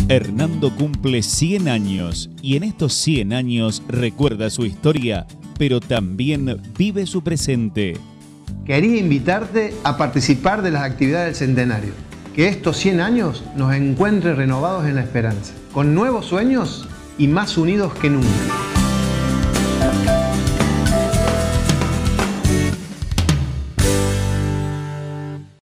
Hernando cumple 100 años y en estos 100 años recuerda su historia, pero también vive su presente. Quería invitarte a participar de las actividades del centenario. Que estos 100 años nos encuentren renovados en la esperanza, con nuevos sueños y más unidos que nunca.